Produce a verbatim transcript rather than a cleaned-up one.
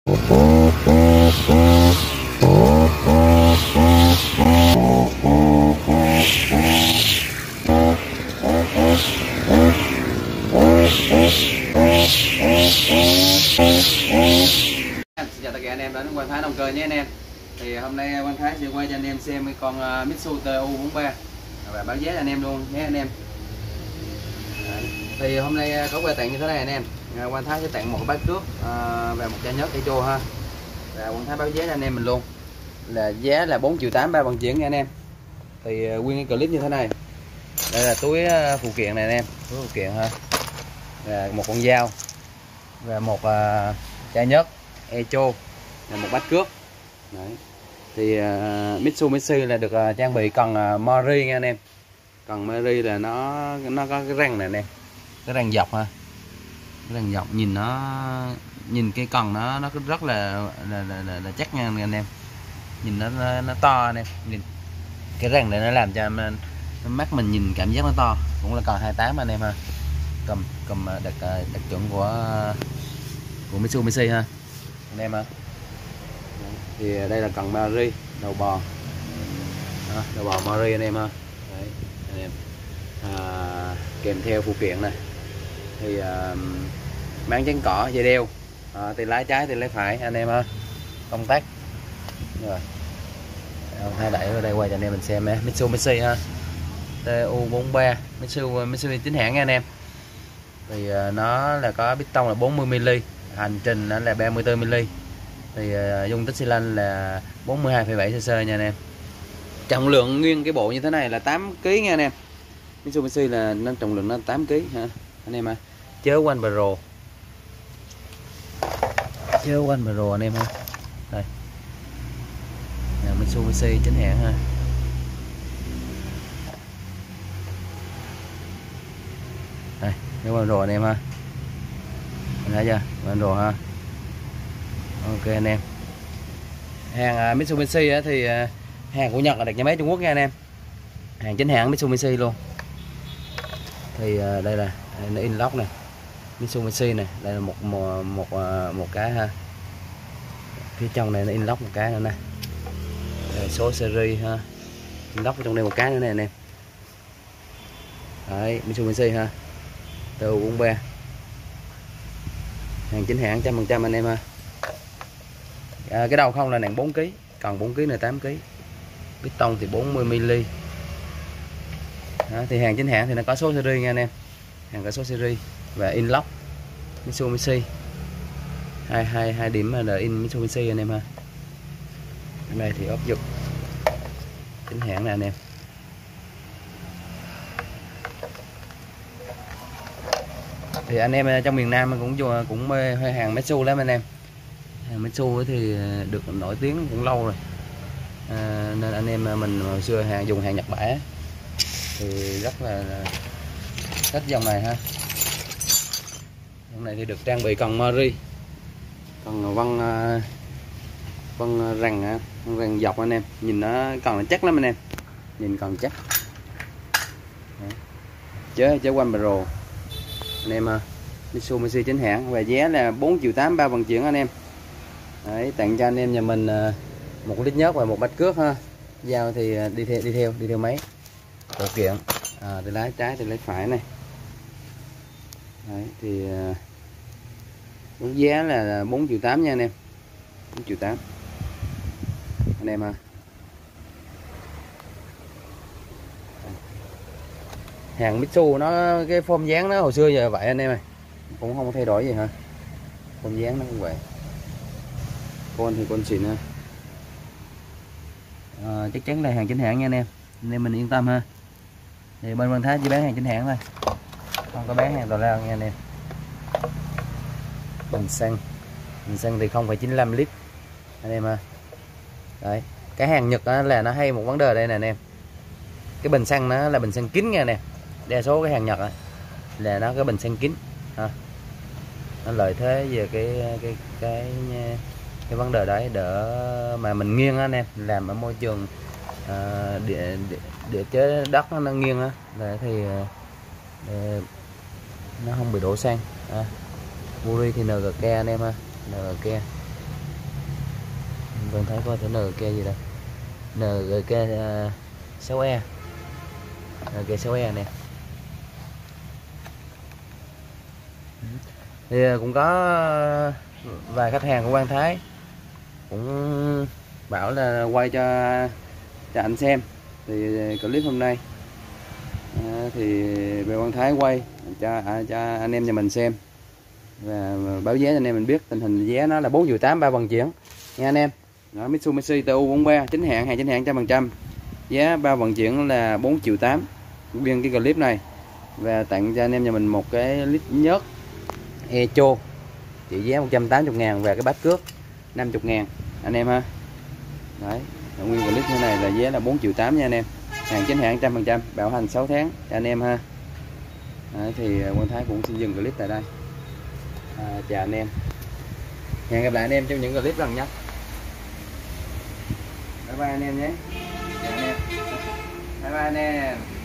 Chào tất cả anh em đến Quang Thái Động Cơ nhé anh em. Thì hôm nay Quang Thái sẽ quay cho anh em xem cái con uh, Mitsubishi T U bốn ba và báo giá anh em luôn nhé anh em. Đấy. Thì hôm nay có quà tặng như thế này anh em. Quang Thái sẽ tặng một bát nước uh, và một chai nhớt Echo ha. Và Quang Thái báo giá cho anh em mình luôn. Là giá là bốn triệu tám ba vận chuyển nha anh em. Thì uh, nguyên cái clip như thế này. Đây là túi uh, phụ kiện này anh em, túi phụ kiện ha. Và một con dao và một uh, chai nhớt Echo là một bát cướp. Đấy. Thì uh, Mitsubishi là được uh, trang bị cần uh, Mori nha anh em. Cần Mori là nó nó có cái răng này nè, cái răng dọc ha, cái răng dọc nhìn nó nhìn cái cần nó nó rất là là, là, là, là chắc nha anh em. Nhìn nó nó, nó to anh em, nhìn cái răng này nó làm cho nó, mắt mình nhìn cảm giác nó to. Cũng là cần hai mươi tám anh em ha. Cầm cầm đặc đặc chuẩn của của Mitsubishi ha anh em ha. Thì đây là cần Mori đầu bò đó, đầu bò Mori anh em ha. Đấy, anh em à, kèm theo phụ kiện này thì à, máng chắn cỏ, dây đeo, à, tay lái trái tay lái phải anh em ha, công tắc rồi. Hai đẩy ở đây quay cho anh em mình xem nha. Mitsubishi ha, T U bốn ba Mitsubishi Mitsubishi chính hãng nha anh em. Thì uh, nó là có piston là bốn mươi mi li, hành trình nó là ba mươi tư mi li. Thì uh, dung tích xi lanh là bốn mươi hai phẩy bảy cc nha anh em. Trọng lượng nguyên cái bộ như thế này là tám ki lô gam nha anh em. Mitsubishi là nó trọng lượng nó tám ki lô gam hả anh em ha. Chớ quanh Pro. Chớ quanh Pro anh em ha. Đây. Là Mitsubishi chính hãng ha. Đây, cái quanh Pro anh em ha. Anh thấy chưa? Quanh Pro ha. Ok anh em. Hàng uh, Mitsubishi á, thì uh, hàng của Nhật là đặt nhà máy Trung Quốc nha anh em. Hàng chính hãng Mitsubishi luôn. Thì uh, đây là nó in lock này, Mitsubishi này, đây là một một một, uh, một cái ha. Phía trong này nó in lock một cái nữa nè. Đây, số series ha. In lock trong đây một cái nữa này anh em. Đấy, Mitsubishi ha. T U bốn ba. Hàng chính hãng một trăm phần trăm anh em ha. À, cái đầu không là nặng bốn ki lô gam, còn bốn ki lô gam là tám ki lô gam. Piston thì bốn mươi mi li. Đó, thì hàng chính hãng thì nó có số series nha anh em. Hàng có số series và in lock Mitsubishi. Hai hai hai điểm là in Mitsubishi anh em ha. Ở đây thì ốp giật chính hãng nè anh em. Thì anh em trong miền Nam cũng cũng mê hàng Mitsubishi lắm anh em. Hàng Mitsubishi thì được nổi tiếng cũng lâu rồi. À, nên anh em mình hồi xưa hàng dùng hàng Nhật Bản thì rất là thích dòng này ha. Dòng này thì được trang bị cần Mori, còn vân vân răng vân răng dọc anh em, nhìn nó còn là chắc lắm anh em, nhìn còn chắc. Chế chế quanh Pro anh em ha. Mitsubishi chính hãng và giá là bốn triệu tám ba vận chuyển anh em. Đấy, tặng cho anh em nhà mình một lít nhớt và một bát cước ha. Dao thì đi theo đi theo đi theo máy phụ kiện, à, tay lái trái tay lái phải này. Đấy, thì uh, giá là bốn triệu tám nha anh em, bốn triệu tám anh em ha. Hàng Mitsubishi nó cái form dáng nó hồi xưa giờ vậy anh em ơi, cũng không thay đổi gì hả. Form dáng nó cũng vậy. Con thì con xịn ha. À, chắc chắn là hàng chính hãng nha anh em, anh em mình yên tâm ha. Thì bên Quang Thái chỉ bán hàng chính hãng thôi, không có bán hàng tào lao nha anh em. Bình xăng, bình xăng thì không phẩy chín mươi lăm lít anh em ha. Đấy, cái hàng Nhật đó là nó hay một vấn đề đây nè anh em. Cái bình xăng nó là bình xăng kín nha nè. Đa số cái hàng Nhật đó, là nó cái bình xăng kín ha. Nó lợi thế về cái cái cái cái vấn đề đấy, đỡ mà mình nghiêng á anh em, làm ở môi trường à, địa, địa địa chế đất nó, nó nghiêng á, để thì để nó không bị đổ xăng. À, Muri thì en giê ca anh em ha, en giê ca Quang Thái có thể en ca gì đây, en ca sáu e, en ca sáu e nè. Thì cũng có vài khách hàng của Quang Thái cũng bảo là quay cho cho anh xem, thì clip hôm nay à, thì về Quang Thái quay cho à, cho anh em nhà mình xem và báo giá cho anh em mình biết tình hình giá nó là bốn triệu tám, ba vận chuyển nha anh em. Đó, Mitsubishi tê u bốn ba chính hãng, hàng chính hãng trăm phần trăm, giá ba vận chuyển là bốn triệu tám nguyên cái clip này, và tặng cho anh em nhà mình một cái lít nhớt Echo trị giá một trăm tám mươi ngàn và cái bát cước năm mươi ngàn anh em ha. Đấy, nguyên clip như này là giá là bốn triệu tám nha anh em, hàng chính hãng trăm phần trăm, bảo hành sáu tháng cho anh em ha. Đấy, thì Quang Thái cũng xin dừng clip tại đây. À, chào anh em, hẹn gặp lại anh em trong những clip lần nhé. Bye bye anh em nhé. Chào anh em. Bye bye anh em.